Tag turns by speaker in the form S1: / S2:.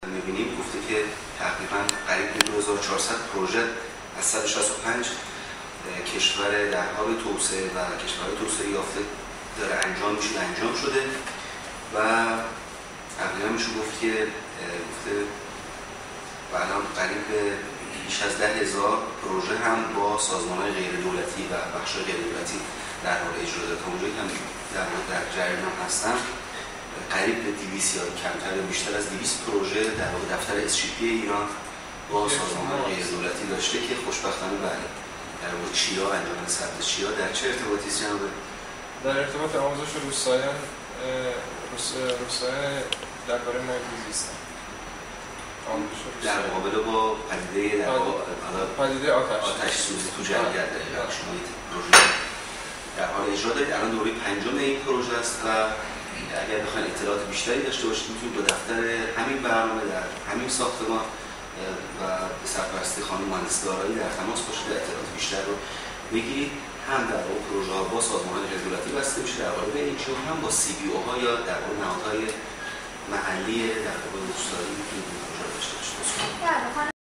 S1: می‌بینیم گفته که تقریباً قریب به 2400 پروژه از 165 کشور در حال توسعه و کشورهای توسعه یافته داره انجام شده و تقریباً میشه گفت که الان قریب به بیش از 10,000 پروژه هم با سازمان‌های غیر دولتی و بخش‌های غیر دولتی در حال اجرا داره. تا اونجایی که در جریان هستم قریب به 200 یا کمتر یا بیشتر از 200 پروژه در واقع دفتر SGP ایران با سازمان‌های غیر دولتی داشته که خوشبختانه بله در واقع چیا انجام ثبت چیا در چه ارتباطی است جناب؟
S2: در ارتباط آموزش روستاییان درباره محیط زیست
S1: در مقابله با پدیده آتش سوزی تو جنگل دقیقاً شما این پروژه در حال اجرا دارید. الان دوره پنجم این پروژه است و اگر بخواید اطلاعات بیشتری داشته باشید میتونید با دفتر همین برنامه در همین ساختمان و به سرپرستی خانم مهندس دارایی در تماس باشید و اطلاعات بیشتر رو بگیرید. هم در واقع پروژه ها با سازمان‌های غیر دولتی بسته میشه در قالب NGO، هم با CBO ها یا در واقع نهادهای محلی در واقع روستایی میتونید این پروژه داشته باشید.